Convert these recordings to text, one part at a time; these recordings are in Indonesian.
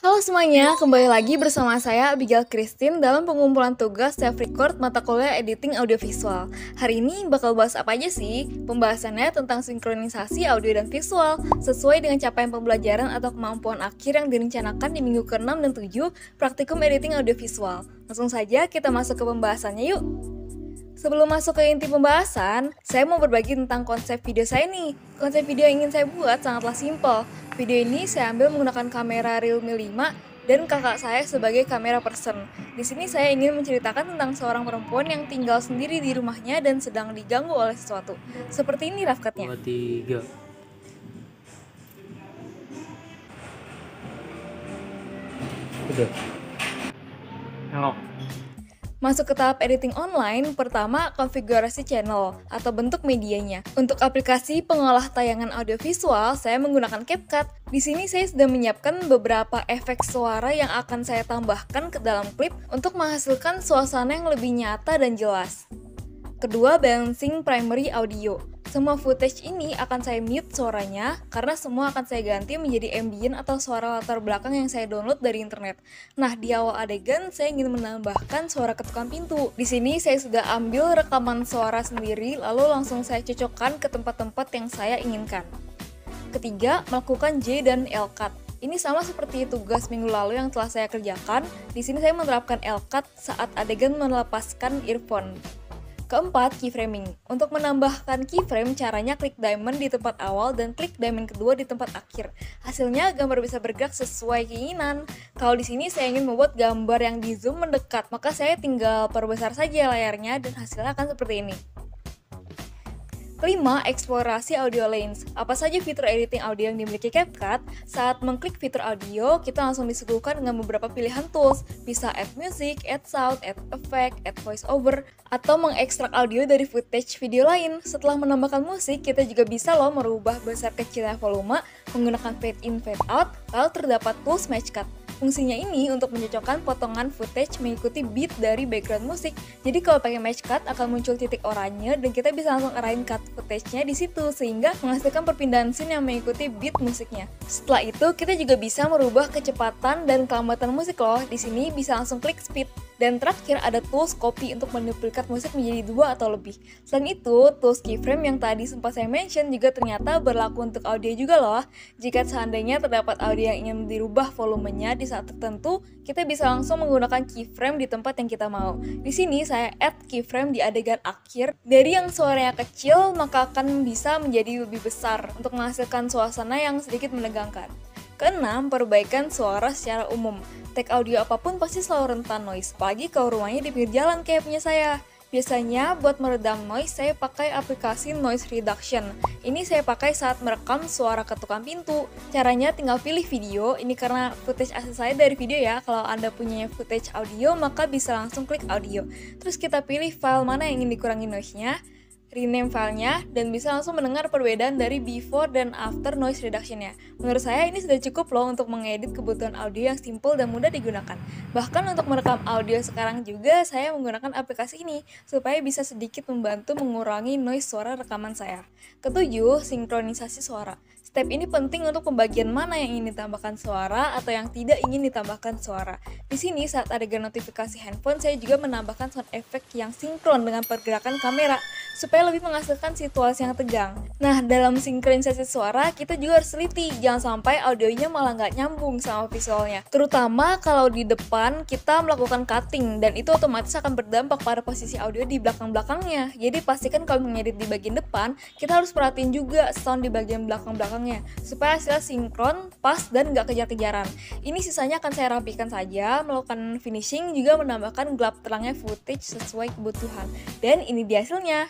Halo semuanya, kembali lagi bersama saya Abigail Christine dalam pengumpulan tugas self-record mata kuliah editing audiovisual. Hari ini bakal bahas apa aja sih? Pembahasannya tentang sinkronisasi audio dan visual, sesuai dengan capaian pembelajaran atau kemampuan akhir yang direncanakan di minggu ke-6 dan 7 praktikum editing audiovisual. Langsung saja kita masuk ke pembahasannya yuk! Sebelum masuk ke inti pembahasan, saya mau berbagi tentang konsep video saya nih. Konsep video yang ingin saya buat sangatlah simpel. Video ini saya ambil menggunakan kamera Realme 5 dan kakak saya sebagai kamera person. Di sini saya ingin menceritakan tentang seorang perempuan yang tinggal sendiri di rumahnya dan sedang diganggu oleh sesuatu. Seperti ini rough cut-nya. 2, 3. Udah. Nengok. Masuk ke tahap editing online, pertama konfigurasi channel atau bentuk medianya. Untuk aplikasi pengolah tayangan audiovisual, saya menggunakan CapCut. Di sini saya sudah menyiapkan beberapa efek suara yang akan saya tambahkan ke dalam klip untuk menghasilkan suasana yang lebih nyata dan jelas. Kedua, balancing primary audio. Semua footage ini akan saya mute suaranya karena semua akan saya ganti menjadi ambient atau suara latar belakang yang saya download dari internet. Nah, di awal adegan saya ingin menambahkan suara ketukan pintu. Di sini saya sudah ambil rekaman suara sendiri lalu langsung saya cocokkan ke tempat-tempat yang saya inginkan. Ketiga, melakukan J dan L cut. Ini sama seperti tugas minggu lalu yang telah saya kerjakan. Di sini saya menerapkan L cut saat adegan melepaskan earphone. Keempat, keyframing. Untuk menambahkan keyframe, caranya klik diamond di tempat awal dan klik diamond kedua di tempat akhir. Hasilnya gambar bisa bergerak sesuai keinginan. Kalau di sini saya ingin membuat gambar yang di zoom mendekat, maka saya tinggal perbesar saja layarnya dan hasilnya akan seperti ini. Kelima, eksplorasi audio lanes. Apa saja fitur editing audio yang dimiliki CapCut? Saat mengklik fitur audio, kita langsung disuguhkan dengan beberapa pilihan tools. Bisa add music, add sound, add effect, add voice over, atau mengekstrak audio dari footage video lain. Setelah menambahkan musik, kita juga bisa loh merubah besar kecilnya volume menggunakan fade in, fade out, lalu terdapat tools match cut. Fungsinya ini untuk mencocokkan potongan footage mengikuti beat dari background musik. Jadi kalau pakai match cut akan muncul titik oranye dan kita bisa langsung arahin cut footage-nya di situ sehingga menghasilkan perpindahan scene yang mengikuti beat musiknya. Setelah itu kita juga bisa merubah kecepatan dan kelambatan musik loh. Di sini bisa langsung klik speed. Dan terakhir ada tools copy untuk menduplikat musik menjadi 2 atau lebih. Selain itu, tools keyframe yang tadi sempat saya mention juga ternyata berlaku untuk audio juga loh. Jika seandainya terdapat audio yang ingin dirubah volumenya di saat tertentu, kita bisa langsung menggunakan keyframe di tempat yang kita mau. Di sini saya add keyframe di adegan akhir. Dari yang suaranya kecil, maka akan bisa menjadi lebih besar untuk menghasilkan suasana yang sedikit menegangkan. Keenam, perbaikan suara secara umum. Tag audio apapun pasti selalu rentan noise, apalagi kalau rumahnya di pinggir jalan kayak punya saya. Biasanya buat meredam noise saya pakai aplikasi noise reduction. Ini saya pakai saat merekam suara ketukan pintu. Caranya tinggal pilih video, ini karena footage asli saya dari video ya. Kalau Anda punya footage audio maka bisa langsung klik audio. Terus kita pilih file mana yang ingin dikurangi noise-nya, rename filenya, dan bisa langsung mendengar perbedaan dari before dan after noise reduction-nya. Menurut saya ini sudah cukup loh untuk mengedit kebutuhan audio yang simple dan mudah digunakan. Bahkan untuk merekam audio sekarang juga saya menggunakan aplikasi ini supaya bisa sedikit membantu mengurangi noise suara rekaman saya. Ketujuh, sinkronisasi suara. Step ini penting untuk pembagian mana yang ingin ditambahkan suara atau yang tidak ingin ditambahkan suara. Di sini saat adegan notifikasi handphone saya juga menambahkan sound effect yang sinkron dengan pergerakan kamera supaya lebih menghasilkan situasi yang tegang. Nah, dalam sinkronisasi suara kita juga harus teliti, jangan sampai audionya malah nggak nyambung sama visualnya. Terutama kalau di depan kita melakukan cutting dan itu otomatis akan berdampak pada posisi audio di belakang-belakangnya. Jadi pastikan kalau mengedit di bagian depan, kita harus perhatiin juga sound di bagian belakang-belakangnya supaya hasilnya sinkron, pas, dan nggak kejar-kejaran. Ini sisanya akan saya rapikan saja, melakukan finishing juga menambahkan gelap terangnya footage sesuai kebutuhan. Dan ini dia hasilnya.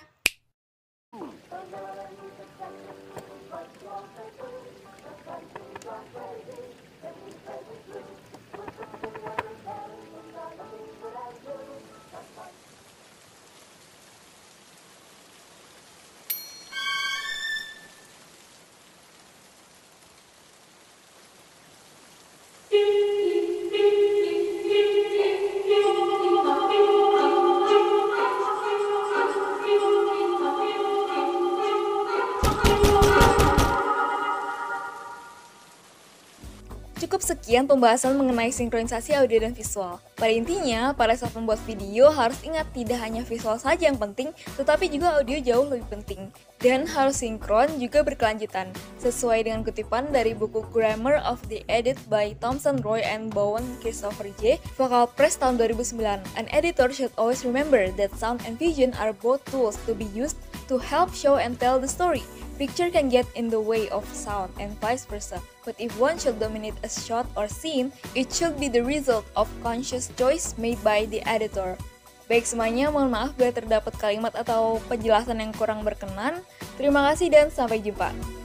sekian pembahasan mengenai sinkronisasi audio dan visual. Pada intinya, para saat membuat video harus ingat tidak hanya visual saja yang penting, tetapi juga audio jauh lebih penting. Dan harus sinkron juga berkelanjutan, sesuai dengan kutipan dari buku Grammar of the Edit by Thomson Roy and Bowen Christopher J. Vocal Press tahun 2009. An editor should always remember that sound and vision are both tools to be used to help show and tell the story. Picture can get in the way of sound and vice versa. But if one should dominate a shot or scene, it should be the result of conscious choice made by the editor. Baik semuanya, mohon maaf bila terdapat kalimat atau penjelasan yang kurang berkenan. Terima kasih dan sampai jumpa.